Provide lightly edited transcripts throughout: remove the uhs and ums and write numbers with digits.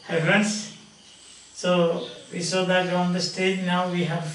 Hi friends, so we saw that on the stage now we have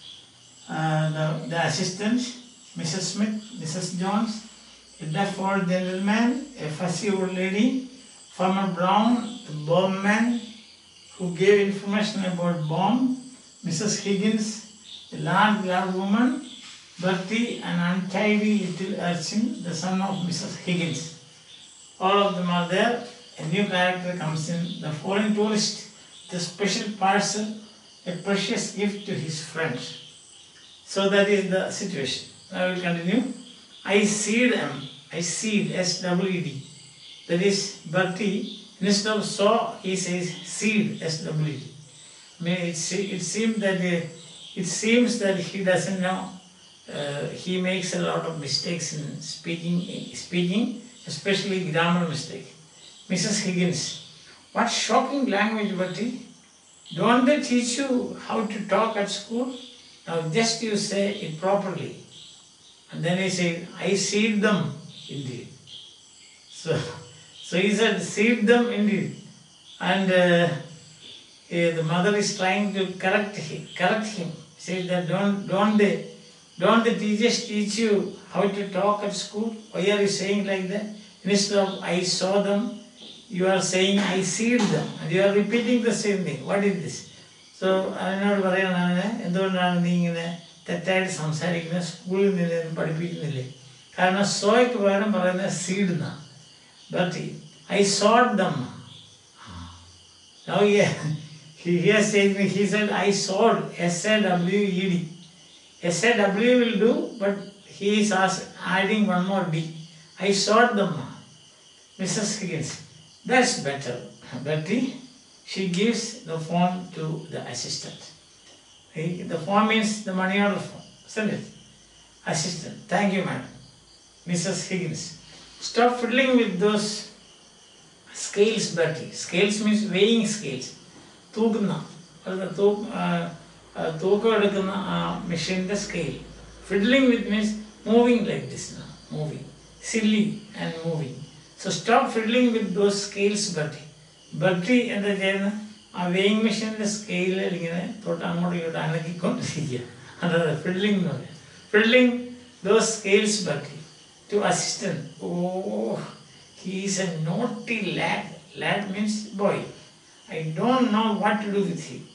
the assistant, Mrs. Smith, Mrs. Jones, a deaf old gentleman, a fussy old lady, Farmer Brown, the bomb man who gave information about bomb, Mrs. Higgins, a large loud woman, Bertie, an untidy little urchin, the son of Mrs. Higgins. All of them are there. A new character comes in, the foreign tourist, the special parcel, a precious gift to his friend. So that is the situation. I will continue. I seed him. I seed, S-W-E-D. That is Bertie. Instead of saw, he says seed, S-W-E-D. I mean, it seems that he doesn't know. He makes a lot of mistakes in speaking, especially grammar mistake. Mrs. Higgins, what shocking language, Bertie. Don't they teach you how to talk at school? Now just you say it properly. And then he said, I seed them indeed. So he said, seed them indeed. And the mother is trying to correct him. Says that don't the teachers teach you how to talk at school? Why are you saying like that? Instead of I saw them, you are saying I seed them, and you are repeating the same thing. What is this? So I know what I am തെറ്റായിട്ട് സംസാരിക്കുന്ന സ്കൂളിൽ നിന്ന് പഠിപ്പിക്കുന്നില്ലേ? കാരണം സോയ്ക്ക് പകരം പറയുന്നത് seed എന്നാണ്. But I sowed them. Now he said I sawed, S-A-W-E-D. S-A-W will do, but he is adding one more D. I sawed them. Mrs. Higgins, that's better. Bertie, she gives the form to the assistant. The form means the money order form, isn't it? Assistant, thank you, madam. Mrs. Higgins, stop fiddling with those scales, Bertie. Scales means weighing scales. Thookunna, thooka edukkunna machine the scale. Fiddling with means moving like this now, moving. Silly and moving. So stop fiddling with those scales, Bertie. Bertie എന്താ ചെയ്യുന്നത്? ആ weighing മെഷീനിൻ്റെ scale ഇങ്ങനെ തൊട്ട് അങ്ങോട്ടും ഇങ്ങോട്ട് അനക്കിക്കൊണ്ടിരിക്കുക. അതാണ് fiddling എന്ന് പറയുന്നത്. Fiddling those scales Bertie to assistant. Oh, he is a naughty lad. Lad means boy. I don't know what to do with him.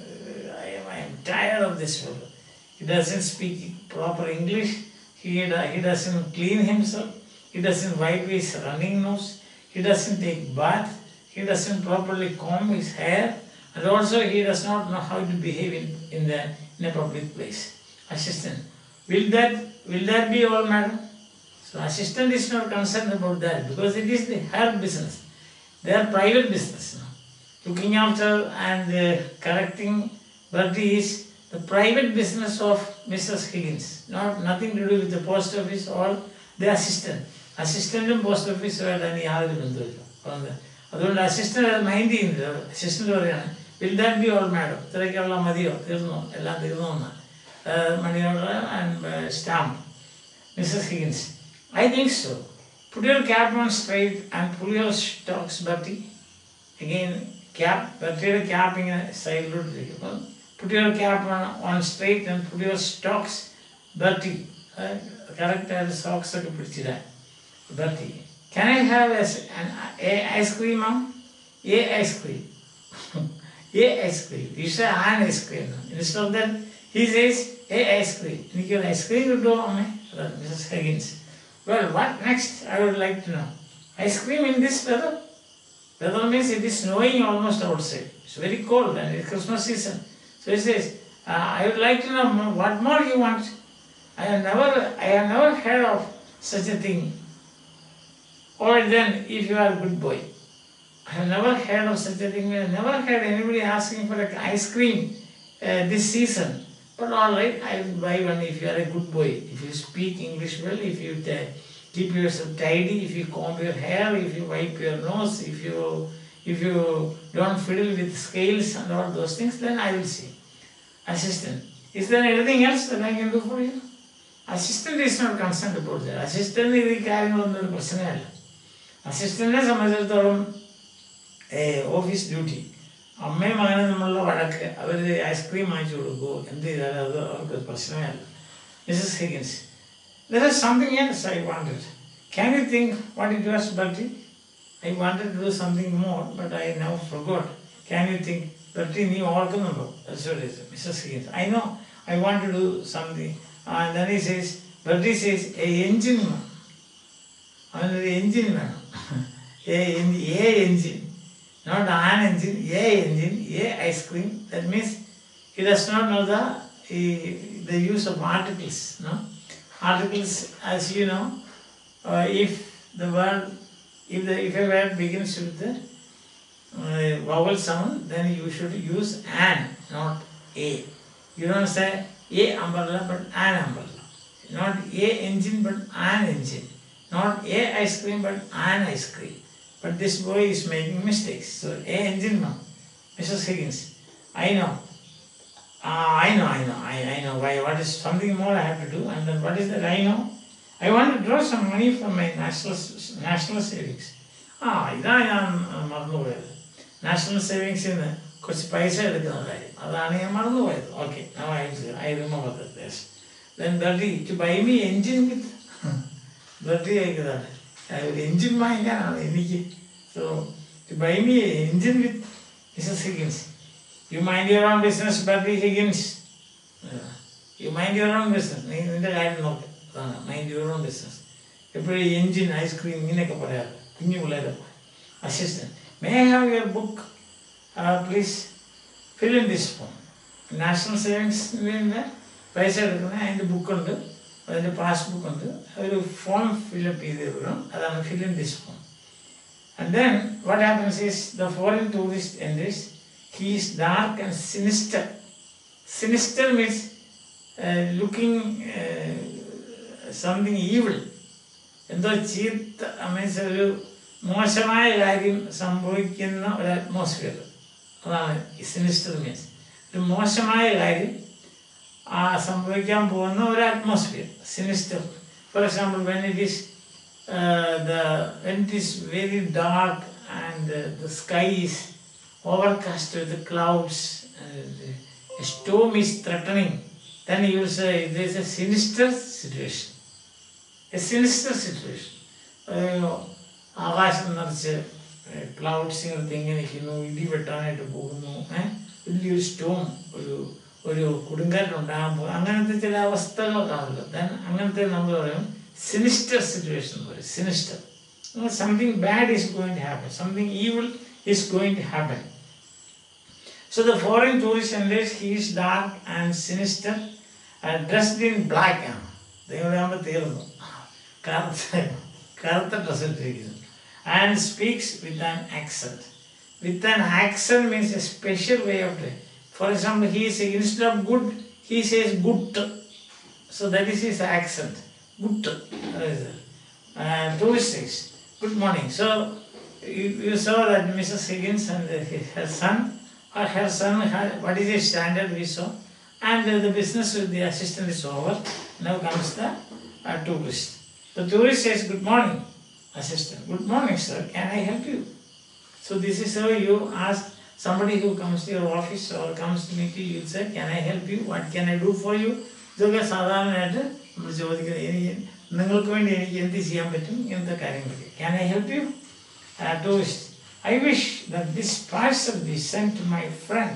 I am tired of this fellow. He doesn't speak proper English. He doesn't clean himself. He doesn't wipe his running nose. He doesn't take bath. He doesn't properly comb his hair. And also he does not know how to behave in a public place. Assistant, will that be all, madam? So assistant is not concerned about that because it is her business. Their private business now. Looking after and correcting Bertie is the private business of Mrs. Higgins. Nothing to do with the post office or the assistant. Assistant and post office are any other bundle. അതുകൊണ്ട് assistant mind ചെയ്യുന്നില്ല. Assistant പറയാണ്, will that be all madam? ഇത്രയ്ക്കുള്ള മതിയോ? എല്ലാം തീർന്നു വന്ന money order and stamp. Mrs Higgins, I think so. Put your cap on straight and pull your stocks Bertie. Again cap, ബർട്ടിയുടെ cap ഇങ്ങനെ സൈഡിലോട്ട് ഇരിക്കും. അപ്പം put your cap on straight and put your stocks Bertie. കറക്റ്റായിട്ട് socks ഒക്കെ പിടിച്ചിടാൻ. Bertie, can I have an ice cream, ma'am? A ice cream. A ice cream. You say an ice cream. Instead of that, he says a ice cream. You give ice cream to do, Mrs. Higgins. Well, what next? I would like to know. Ice cream in this weather? Weather means it is snowing almost outside. It's very cold and it's Christmas season. So he says, I would like to know what more you want. I have never heard of such a thing. Or then, if you are a good boy, I have never heard of such a thing. I have never heard anybody asking for an ice cream this season. But all right, I will buy one if you are a good boy. If you speak English well, if you keep yourself tidy, if you comb your hair, if you wipe your nose, if you don't fiddle with scales and all those things, then I will see. Assistant, is there anything else that I can do for you? Assistant is not concerned about that. Assistant is the കാര്യങ്ങളൊന്നും ഒരു പ്രശ്നമല്ല. അസിസ്റ്റന്റിനെ സംബന്ധിച്ചിടത്തോളം office duty അമ്മയും മകനും തമ്മിലുള്ള വഴക്ക് അവർ ice cream വാങ്ങിച്ചു കൊടുക്കുമോ എന്ത് ചെയ്താലും അത് അവർക്ക് പ്രശ്നമേ അല്ല. Mrs Higgins, there is something else I wanted. Can you think what it was, Bertie? I wanted to do something more, but I now forgot. Can you think? Bertie, നീ ഓർക്കുന്നുണ്ടോ? That's what it is. Mrs. Higgins, I know I want to do something. And then he says, Bertie says, a engine വേണം. അവനൊരു engine വേണം. A engine. Not an engine, a engine, a ice cream. That means he does not know the use of articles. No? Articles, as you know, if a word begins with the vowel sound, then you should use an, not a. You don't say a umbrella, but an umbrella. Not a engine, but an engine. Not a ice cream, but an ice cream. But this boy is making mistakes. So a engine, no. Mrs. Higgins, I know. I know. Why? What is something more I have to do? And then what is that? I know. I want to draw some money from my national savings. ഇതാണ് ഞാൻ മറന്നുപോയത്. National സേവിങ്സിൽ നിന്ന് കുറച്ച് പൈസ എടുക്കുന്ന കാര്യം, അതാണ് ഞാൻ മറന്നുപോയത്. Okay, I remember that. Yes. Then Bertie, to buy me engine with Bertie ആയിക്കതാണ്. ഒരു എൻജിൻ വാങ്ങിക്കാനാണ് എനിക്ക്. So to buy me engine with Mrs Higgins. You mind your own business Bertie Higgins. You mind your own business. നീ നിൻ്റെ കാര്യം നോക്ക്. അതാണ് mind your own business. എപ്പോഴും എൻജിൻ, ഐസ്ക്രീം ഇങ്ങനെയൊക്കെ പറയാറ് കുഞ്ഞു പിള്ളേരെ. Assistant, may I have your book please fill in this form. National സേവിങ്സിൻ്റെ പൈസ എടുക്കുന്ന അതിൻ്റെ ബുക്കുണ്ട്, അതിൻ്റെ പാസ്ബുക്ക് ഉണ്ട്, ഒരു ഫോം ഫില്ലപ്പ് ചെയ്ത് തരണം. അതാണ് fill in this form. And then what happens is the foreign tourist entries he is dark and sinister. Sinister means looking something evil. എന്തോ ചീത്ത മീൻസ് ഒരു മോശമായ കാര്യം സംഭവിക്കുന്ന ഒരു അറ്റ്മോസ്ഫിയർ. അതാണ് സിനിസ്റ്റർ മീൻസ്. ഒരു മോശമായ കാര്യം സംഭവിക്കാൻ പോകുന്ന ഒരു atmosphere, sinister. For example, when it is very dark and the sky is overcast with the clouds, a storm is threatening, then you will say there is a sinister situation. A sinister situation. ആകാശം നിറച്ച് clouds ഇങ്ങനെ ഇരിക്കുന്നു, ഇടി വെട്ടാനായിട്ട് പോകുന്നു, വലിയൊരു Storm, ഒരു കൊടുങ്കാറ്റുണ്ടാകാൻ പോകും, അങ്ങനത്തെ ചില അവസ്ഥകൾ കാണുമല്ലോ. ദെൻ അങ്ങനത്തെ നമ്മൾ പറയും സിനിസ്റ്റർ സിറ്റുവേഷൻ പറയും. Sinister, something bad is going to happen, something evil is going to happen. So the foreign tourist enters, he is dark and sinister, dressed in black. ദൈവമാകുമ്പോൾ തീർന്നു, കറുത്ത ഡ്രസ് ഇട്ടിരിക്കുന്നു. And speaks with an accent. With an accent means a special way of doing. For example, he says instead of good, he says good. So that is his accent. Good. Tourist says good morning. So you saw that Mrs. Higgins and her son, what is his standard we saw, and the business with the assistant is over. Now comes the tourist. The tourist says good morning, assistant. Good morning, sir. Can I help you? So this is how you ask somebody who comes to your office or comes to meet you. You say, can I help you? What can I do for you? ഇതൊക്കെ സാധാരണയായിട്ട് നമ്മൾ ചോദിക്കുന്നത്, നിങ്ങൾക്ക് വേണ്ടി എനിക്ക് എന്ത് ചെയ്യാൻ പറ്റും, ഇങ്ങനത്തെ കാര്യങ്ങളൊക്കെ. Can I help you? Tourist, I wish that this parcel be sent to my friend.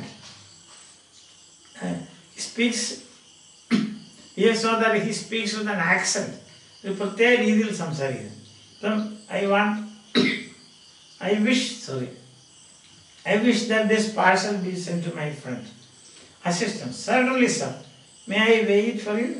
He speaks, here saw that he speaks with an accent. ഒരു പ്രത്യേക രീതിയിൽ സംസാരിക്കുന്നു. അപ്പം I wish that this parcel be sent to my friend. Assistant, certainly sir. May I wait for you?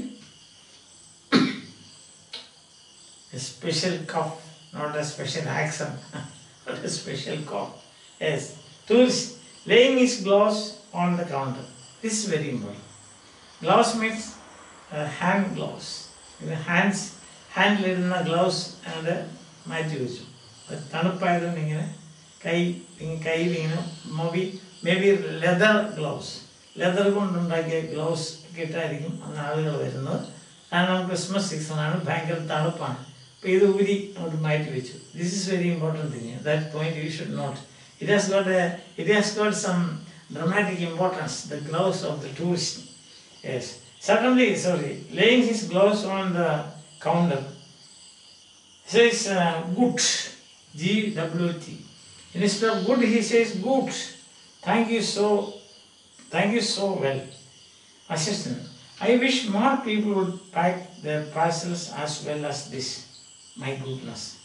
A special cough, not a special accent, but a special cough. Yes. Tourist, laying his gloves on the counter. This is very important. Gloves means hand gloves. ഹാൻഡിലിടുന്ന gloves and മാറ്റി വെച്ചു. തണുപ്പായതുകൊണ്ട് ഇങ്ങനെ കയ്യിൽ ഇങ്ങനെ maybe leather gloves, leather കൊണ്ടുണ്ടാക്കിയ gloves കിട്ടായിരിക്കും അന്ന് ആളുകൾ വരുന്നത്. കാരണം ക്രിസ്മസ് സീസണാണ്, ഭയങ്കര തണുപ്പാണ്. അപ്പോൾ ഇത് ഊരി അങ്ങോട്ട് മാറ്റി വെച്ചു. This is very important thing. That point you should note. It has got some dramatic importance, the gloves of the tourist. Yes. Suddenly, laying his gloves on the counter, he says good, G-W-T. Instead of good, he says good. Thank you so well. Assistant, I wish more people would pack their parcels as well as this. My goodness.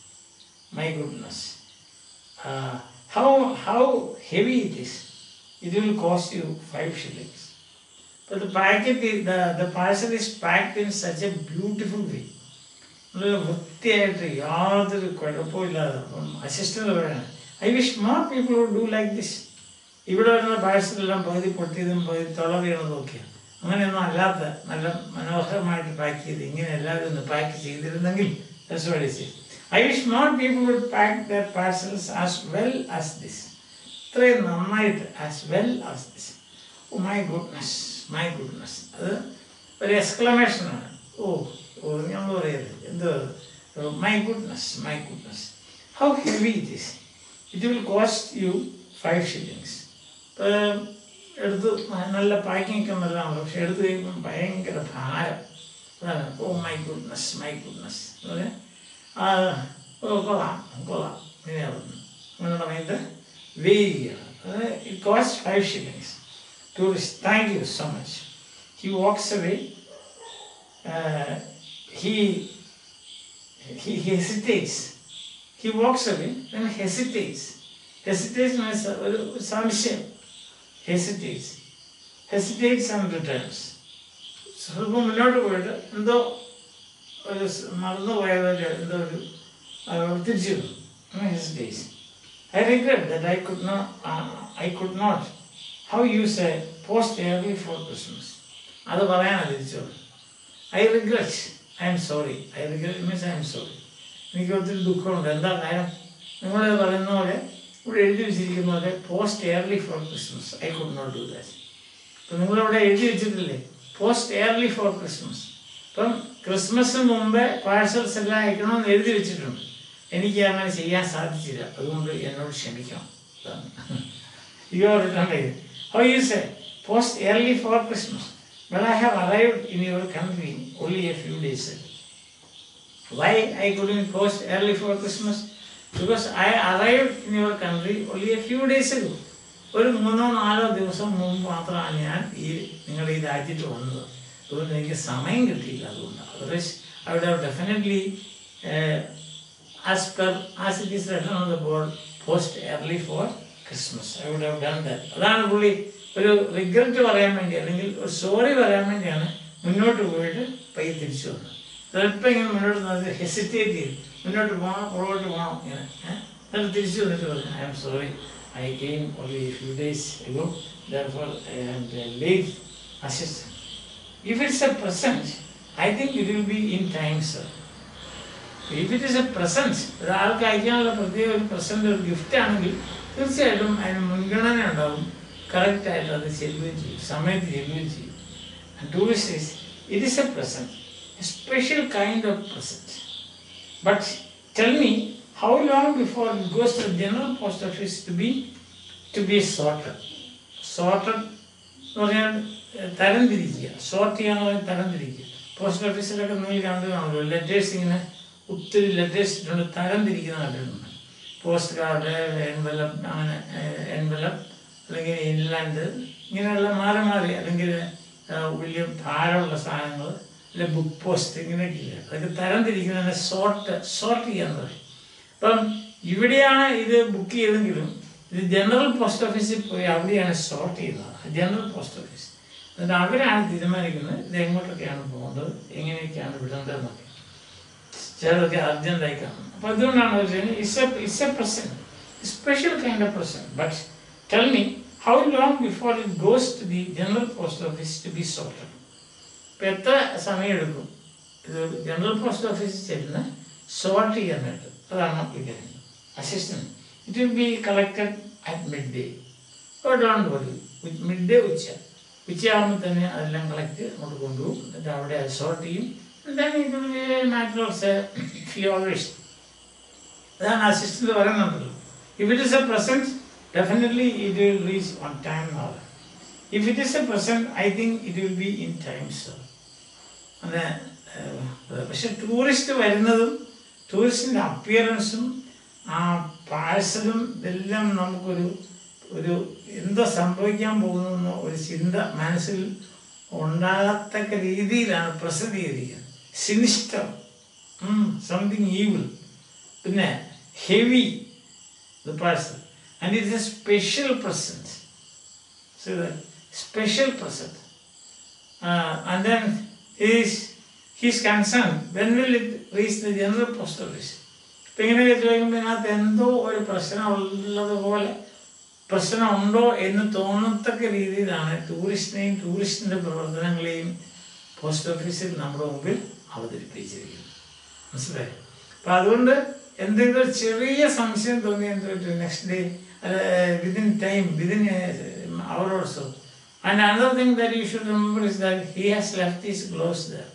How heavy it is. It will cost you 5 shillings. But the parcel is packed in such a beautiful way. Assistant, I wish more people would do like this. ഇവിടെ വരുന്ന പാഴ്സലെല്ലാം പകുതി പൊട്ടിയതും പകുതി തുളവിയതും നോക്കിയാൽ അങ്ങനെയൊന്നും അല്ലാത്ത നല്ല മനോഹരമായിട്ട് pack ചെയ്ത് ഇങ്ങനെ എല്ലാവരും ഒന്ന് പാക്ക് ചെയ്തിരുന്നെങ്കിൽ I wish more people would pack their parcels as well as this. ഇത്രയും നന്നായിട്ട് as well as this. Oh my goodness. അത് ഒരു എക്സ്ക്ലമേഷനാണ്. ഞങ്ങൾ പറയുന്നത് എന്ത് my goodness. How heavy it is. It will cost you 5 shillings. എടുത്ത് നല്ല പാക്കിംഗ് ഒക്കെ നല്ലതാണല്ലോ, പക്ഷെ എടുത്ത് കഴിയുമ്പം ഭയങ്കര ഭാരം. അതാണ് my goodness. കൊള്ളാം ഇങ്ങനെയാണ് മൈൻഡ് വേരിയാണ്. It cost 5 shillings. Tourist, thank you so much. He walks away. He hesitates. He walks away and hesitates. Hesitates means സംശയം. Hesitates and returns. സ്വല്പം മുന്നോട്ട് പോയിട്ട് എന്തോ ഒരു മറന്നു പോയതല്ല, എന്തോ ഒരു തിരിച്ചു hesitates. I regret that I could not. How you say post early for Christmas? അത് പറയാനാണ് തിരിച്ചോളൂ. I regret. I am sorry. I regret means I am sorry. എനിക്ക് ഒത്തിരി ദുഃഖമുണ്ട്. എന്താ കാര്യം? നിങ്ങൾ പറയുന്ന പോലെ ഇവിടെ എഴുതി വെച്ചിരിക്കുന്ന പോലെ post early for Christmas. I could not do that. അപ്പം നിങ്ങളിവിടെ എഴുതി വെച്ചിട്ടില്ലേ പോസ്റ്റ് എയർലി ഫോർ ക്രിസ്മസ്. ഇപ്പം ക്രിസ്മസിന് മുമ്പേ പാഴ്സൽസ് എല്ലാം അയക്കണമെന്ന് എഴുതി വെച്ചിട്ടുണ്ട്. എനിക്ക് അങ്ങനെ ചെയ്യാൻ സാധിച്ചില്ല, അതുകൊണ്ട് എന്നോട് ക്ഷമിക്കണം. യു ആർ റിട്ടേൺ ചെയ്ത്. How you say post early for Christmas? Well, I have arrived in your country only a few days ago. Why I couldn't post early for Christmas? Because I arrived in your country only a few days ago. ഒരു 3-4 ദിവസം മുമ്പ് മാത്രമാണ് ഞാൻ നിങ്ങളുടെ ഈ രാജ്യത്ത് വന്നത്. അതുകൊണ്ട് എനിക്ക് സമയം കിട്ടിയില്ല. അതുകൊണ്ട് otherwise I would have definitely as it is written on the board, post early for Christmas. I would have done that. അതാണ് പുള്ളി ഒരു റിഗ്രറ്റ് പറയാൻ വേണ്ടി അല്ലെങ്കിൽ ഒരു സോറി പറയാൻ വേണ്ടിയാണ് മുന്നോട്ട് പോയിട്ട് പയ്യെ തിരിച്ചു വന്നത്. ചിലപ്പോൾ ഇങ്ങനെ മുന്നോട്ട് നടന്ന് ഹെസിറ്റേറ്റ് ചെയ്ത് മുന്നോട്ട് പോകണം പുറകോട്ട് പോകണം ഇങ്ങനെ എന്നിട്ട് തിരിച്ചു വന്നിട്ട് പറഞ്ഞു I am sorry, I came only a few days ago, therefore I am late. Assistant, if it's a present, I think it will be in time, sir. If it is a present, ഒരാൾക്ക് അയക്കാനുള്ള പ്രത്യേക ഒരു present ഒരു gift ആണെങ്കിൽ തീർച്ചയായിട്ടും അതിന് മുൻഗണന ഉണ്ടാവും. കറക്റ്റായിട്ട് അത് ചെല്ലുകയും ചെയ്യും, സമയത്ത് ചെല്ലുകയും ചെയ്യും. And tourist says, it is a present, a special kind of present. But tell me, how long before it goes to the general post office to be sorted? Sorted എന്ന് പറഞ്ഞാൽ തരംതിരിക്കുക. സോർട്ട് ചെയ്യാന്ന് പറഞ്ഞാൽ തരംതിരിക്കുക. പോസ്റ്റ് ഓഫീസിലൊക്കെ നിങ്ങൾ കണ്ടതാണല്ലോ, letters ഇങ്ങനെ ഒത്തിരി letters ഇട്ടുണ്ട്, തരംതിരിക്കുന്ന കണ്ടിട്ടുണ്ട്. പോസ്റ്റ് കാർഡ്, എൻവലപ്പ്, അങ്ങനെ എൻവലപ്പ് അല്ലെങ്കിൽ ഇൻലാൻഡ്, ഇങ്ങനെയുള്ള മാറി മാറി അല്ലെങ്കിൽ വലിയ ഭാരമുള്ള സാധനങ്ങൾ അല്ലെ ബുക്ക് പോസ്റ്റ് ഇങ്ങനെയൊക്കെ ഇല്ല, അതൊക്കെ തരംതിരിക്കുന്നതിനെ സോർട്ട് ചെയ്യാന്ന് പറയും. അപ്പം ഇവിടെയാണ് ഇത് ബുക്ക് ചെയ്തെങ്കിലും ഇത് ജനറൽ പോസ്റ്റ് ഓഫീസിൽ പോയി അവിടെയാണ് സോർട്ട് ചെയ്യുന്നത്, ജനറൽ പോസ്റ്റ് ഓഫീസ്. എന്നിട്ട് അവരാണ് തീരുമാനിക്കുന്നത് ഇത് എങ്ങോട്ടൊക്കെയാണ് പോകേണ്ടത്, എങ്ങനെയൊക്കെയാണ് വിടേണ്ടതെന്നൊക്കെ. ചിലതൊക്കെ അർജൻറ്റായി കാണും. അപ്പോൾ അതുകൊണ്ടാണ് അവർ ചെയ്യുന്നത് it's a present, special kind of present. But tell me how long before it goes to the general post office to be sorted. ഇപ്പം എത്ര സമയം എടുക്കും ഇത് ജനറൽ പോസ്റ്റ് ഓഫീസിൽ ചെല്ലുന്ന സോർട്ട് ചെയ്യാനായിട്ട്? അതാണ് വിചാരിക്കുന്നത്. Assistant, it will be collected at midday. Don't worry, midday ഉച്ചയാകുമ്പോൾ തന്നെ അതെല്ലാം കളക്ട് അങ്ങോട്ട് കൊണ്ടുപോകും. എന്നിട്ട് അവിടെ അത് സോർട്ട് ചെയ്യും. Then it will be a matter of say few hours. അതാണ് അസിസ്റ്റന്റ് പറയുന്നുണ്ടല്ലോ. If it is a present, definitely it will reach on time now. If it is a present, I think it will be in time, sir. പക്ഷെ tourist വരുന്നതും ടൂറിസ്റ്റിൻ്റെ അപ്പിയറൻസും ആ പാഴ്സലും ഇതെല്ലാം നമുക്കൊരു എന്തോ സംഭവിക്കാൻ പോകുന്ന ഒരു ചിന്ത മനസ്സിൽ ഉണ്ടാകത്തക്ക രീതിയിലാണ് പ്രസന്റ് ചെയ്തിരിക്കുന്നത്. സിനിസ്റ്റർ, സംതിങ് ഈവിൾ, പിന്നെ heavy the parcel, and it is a special present. So that special present, and then he is concerned when will it reach the general post office. ഇപ്പം ഇങ്ങനെയൊക്കെ ചോദിക്കുമ്പോൾ ഇതിനകത്ത് എന്തോ ഒരു പ്രശ്നമുള്ളതുപോലെ പ്രശ്നമുണ്ടോ എന്ന് തോന്നത്തക്ക രീതിയിലാണ് ടൂറിസ്റ്റിൻ്റെ പ്രവർത്തനങ്ങളെയും പോസ്റ്റ് ഓഫീസിൽ നമ്മുടെ മുമ്പിൽ അവതരിപ്പിച്ചിരിക്കുന്നത്. മനസ്സിലായി? അപ്പം അതുകൊണ്ട് എന്തെങ്കിലും ഒരു ചെറിയ സംശയം തോന്നി എന്ത് പറ്റും, next day within time, within an hour or so. And another thing that you should remember is that he has left his gloves there.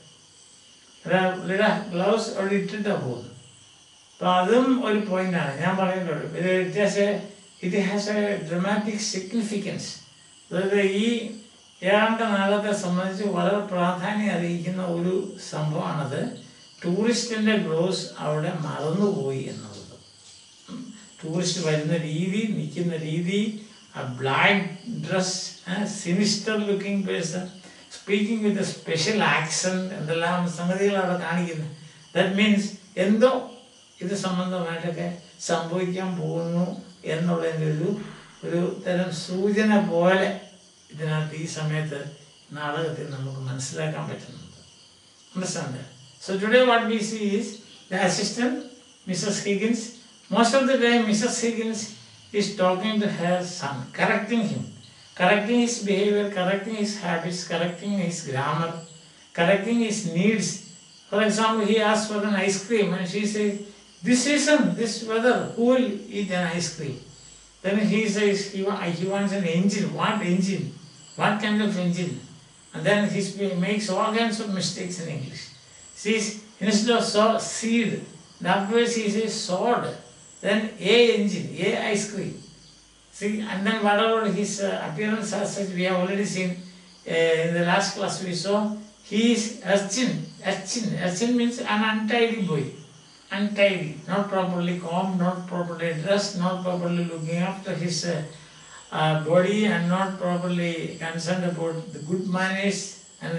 The gloves or ഇട്ടിട്ട് പോകുന്നു. അപ്പോൾ അതും ഒരു പോയിന്റാണ് ഞാൻ പറയുന്നത്. It has a dramatic significance. അതായത് ഈ ഏഴാണ്ട നാളത്തെ സംബന്ധിച്ച് വളരെ പ്രാധാന്യം അറിയിക്കുന്ന ഒരു സംഭവമാണത്. ടൂറിസ്റ്റിൻ്റെ ഗ്ലോവ്സ് അവിടെ മറന്നുപോയി എന്നുള്ളത്. ടൂറിസ്റ്റ് വരുന്ന രീതി, നിൽക്കുന്ന രീതി, a black dress, sinister looking person, speaking with a special accent, എന്തെല്ലാം സംഗതികൾ അവിടെ കാണിക്കുന്നത്. ദാറ്റ് മീൻസ് എന്തോ ഇത് സംബന്ധമായിട്ടൊക്കെ സംഭവിക്കാൻ പോകുന്നു എന്നുള്ളതിൻ്റെ ഒരു തരം സൂചന പോലെ ഇതിനകത്ത് ഈ സമയത്ത് നാടകത്തിൽ നമുക്ക് മനസ്സിലാക്കാൻ പറ്റുന്നുണ്ട്. Understand that? So today what we see is the assistant, Mrs. Higgins. Most of the time Mrs. Higgins is talking to her son, correcting him, correcting his behavior, correcting his habits, correcting his grammar, correcting his needs. For example, he asks for an ice cream and she says, this season, this weather, who will eat an ice cream? Then he says he wants an engine. What engine? What kind of engine? And then he makes all kinds of mistakes in English. Says instead of seed, afterwards he says sword. Then A engine, A ice cream. See, and then whatever his appearance as such, we have already seen in the last class we saw, he is urchin. Urchin means an untidy boy. Untidy, not properly combed, not properly dressed, not properly looking after his body, and not properly concerned about the good manners. And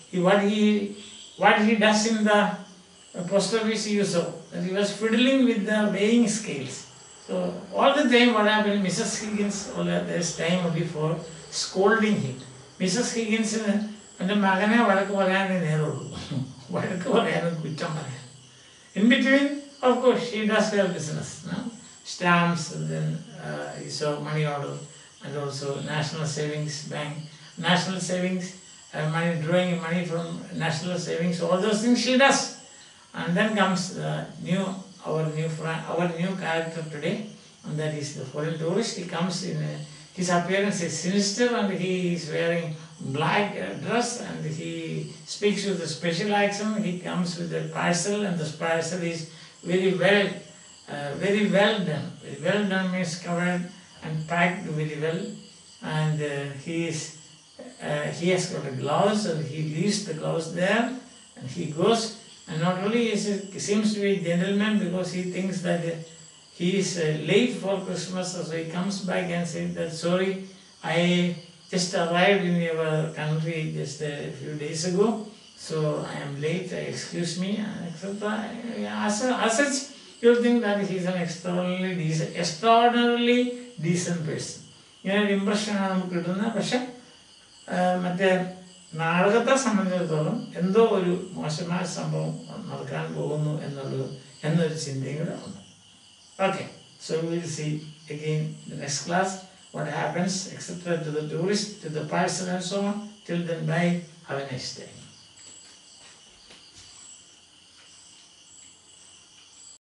what he does in the post office you saw, that he was fiddling with the weighing scales. So all the time what happened, Mrs. Higgins, there's time only for scolding him. Mrs. Higgins എൻ്റെ മകനെ വഴക്ക് പറയാനേ നേരമുള്ളൂ, വഴക്ക് പറയാനും കുറ്റം പറയാൻ. In between, of course, she does her business, no? Stamps, and then so money order, and also National Savings Bank, National Savings, money, drawing money from National Savings, all those things she does. And then comes our new character today, and that is the foreign tourist. He comes in his appearance is sinister, and he is wearing black dress, and he speaks with a special accent. He comes with a parcel, and this parcel is very well done. Very well done means covered and packed very well, and he has got a gloves, and he leaves the gloves there, and he goes. And not only he seems to be a gentleman because he thinks that he is late for Christmas, so he comes back and says that, sorry, I just arrived in your country just a few days ago, so I am late, excuse me, etc. As such, you'll think that he is an extraordinarily decent person. ഇങ്ങനെ ഒരു ഇമ്പ്രഷനാണ് നമുക്ക് കിട്ടുന്നത്. പക്ഷെ മറ്റേ നാടകത്തെ സംബന്ധിച്ചിടത്തോളം എന്തോ ഒരു മോശമായ സംഭവം നടക്കാൻ പോകുന്നു എന്നൊരു ചിന്തയും കൂടെ ഉണ്ട്. Okay, so we will see again the next class what happens, etc. to the tourist, to the parcel and so on. Till then, bye. Have a nice day.